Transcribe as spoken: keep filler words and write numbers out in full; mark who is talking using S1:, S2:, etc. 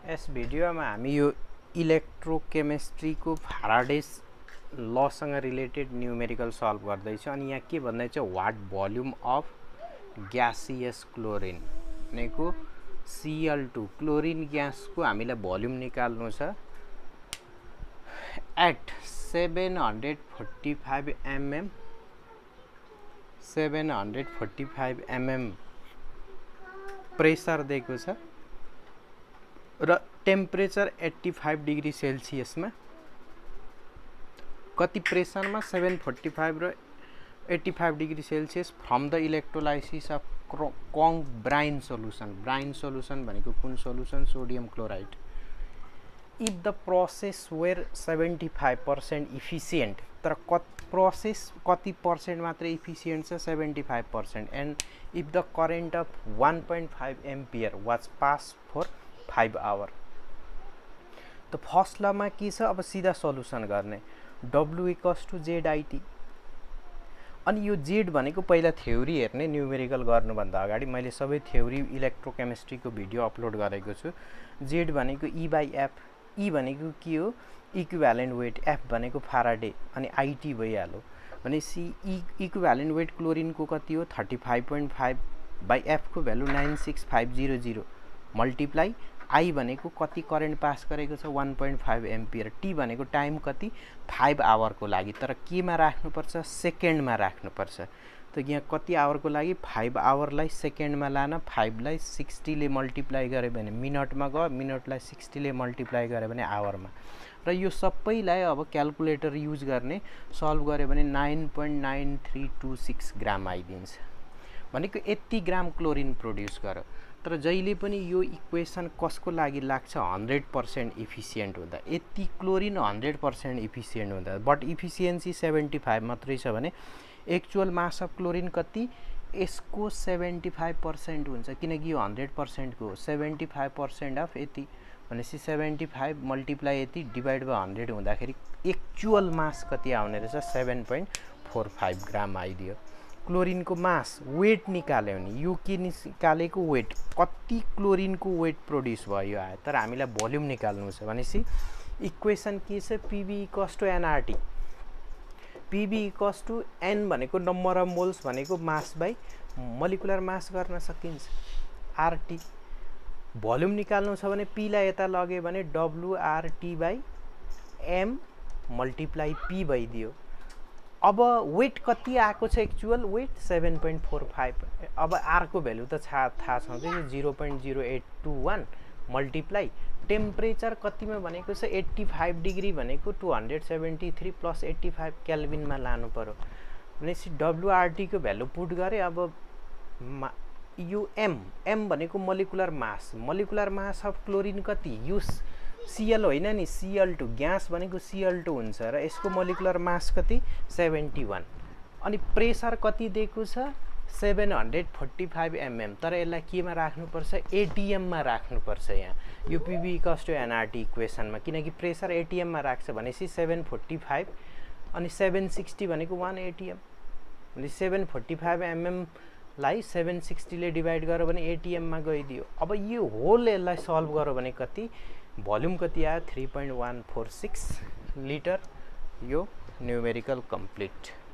S1: यस भिडियोमा हामी यो इलेक्ट्रोकेमिस्ट्रीको फ्याराडेज लसँग रिलेटेड न्यूमेरिकल सल्भ गर्दैछौँ अनि यहाँ के भन्दैछ what volume of gaseous chlorine भनेको सी एल टू क्लोरिन ग्यासको हामीलाई भोल्युम निकाल्नु छ at seven hundred forty five mm seven hundred forty five mm pressure दिएको छ र temperature eighty five degree Celsius में कति प्रेसर में सेवन फोर्टी फाइव र eighty five degree Celsius from the electrolysis of कङ ब्राइन सोल्यूशन ब्राइन सोल्यूशन भनेको कुन solution sodium chloride if the process were seventy five percent efficient तर कत process कति पर्सेंट मात्र इफिसिएंट छ seventy five percent and if the current of one point five ampere was pass for five hour तो first लमा के छ अब सीधा सोल्यूशन गर्ने W equals to Z I T अनि यो जेड भनेको पहिला थ्योरी हेर्ने न्यूमेरिकल गर्नुभन्दा अगाडि मैले सबै थ्योरी इलेक्ट्रोकेमिस्ट्री को भिडियो अपलोड गरेको छु जेड भनेको ई बाई एफ ई भनेको के हो इक्विभ्यालेन्ट वेट एफ भनेको फ्याराडे अनि आईटी भइहाल्यो भनेपछि ई इक्विभ्यालेन्ट वेट क्लोरिन को कति हो thirty five point five by F को value nine six five zero zero multiply I भनेको कति करेन्ट पास गरेको छ one point five ampere T भनेको टाइम कति फाइभ आवर को लागि तर केमा राख्नुपर्छ सेकेन्डमा राख्नुपर्छ त यहाँ कति आवर को लागि फाइभ आवरलाई सेकेन्डमा लान फाइभलाई सिक्सटी ले मल्टिप्लाई गरे भने मिनटमा गयो मिनटलाई सिक्सटी ले मल्टिप्लाई गरे भने आवरमा र यो सबैलाई अब क्याल्कुलेटर युज गर्ने सल्भ गरे भने nine point nine three two six gram आइदिन्छ भनेको यति ग्राम क्लोरिन प्रोड्युस गर तर जहिले पनि यो इक्वेसन कसको लागि लाग्छ हन्ड्रेड पर्सेंट इफिसिएंट हुँदा यति क्लोरिन हन्ड्रेड पर्सेंट इफिसिएंट हुँदा बट इफिसिएन्सी सेवेन्टी फाइभ मात्रै छ भने एक्चुअल मास अफ क्लोरिन कति यसको सेवेन्टी फाइभ पर्सेंट हुन्छ किनकि यो हन्ड्रेड पर्सेंट को सेवेन्टी फाइभ पर्सेंट अफ यति भनेपछि सेवेन्टी फाइभ मल्टिप्लाई यति डिवाइड बाई हन्ड्रेड हुँदाखेरि एक्चुअल मास कति आउने रहेछ seven point four five gram आइदियो क्लोरिन को मास वेट निकाल्यो भने यो के निकालेको वेट कति क्लोरिन को वेट प्रोड्युस भयो आयो तर हामीलाई भोल्युम निकाल्नु छ भनेपछि इक्वेसन के छ PV equals to NRT PV equals to N भनेको नम्बर अफ मोल्स भनेको मास बाई मोलिकुलर मास गर्न सकिन्छ आरटी भोल्युम निकाल्नु छ भने पी लाई यता लगे भने WRT by M multiply P भइदियो अब वेट कति आएको छ actual weight seven point four five अब आर को भ्यालु त थाहा छ zero point zero eight two one multiply temperature कतिमा भनेको छ एट्टी फाइभ डिग्री भनेको two hundred seventy three plus eighty five केल्भिनमा लानु पर्यो भनेपछि डब्लुआरटी को भ्यालु पुट गरे अब यो एम एम भनेको molecular mass molecular mass of chlorine कति युस सीएल होइन नि सीएल टू ग्यास भनेको सीएल टू हुन्छ र यसको मोलिकुलर मास कति सेवेन्टी वन अनि प्रेसर कति दिएको छ seven hundred forty five mm तर यसलाई केमा राख्नुपर्छ एटीएम मा राख्नुपर्छ यहाँ यो पीबी इक्वल्स टु एनआरटी इक्वेसनमा किनकि प्रेसर एटीएम मा राख्छ भनेपछि सेभेन फोर्टी फाइभ अनि सेभेन सिक्सटी भनेको वान एटीएम अनि सेभेन फोर्टी फाइभ एमएम लाई सेभेन सिक्सटी ले डिवाइड गर्यो भने एटीएम मा गइदियो अब यो होल यसलाई सल्भ गर्यो भने कति भोल्युम कति आयो three point one four six litre यो न्यूमेरिकल कंप्लीट।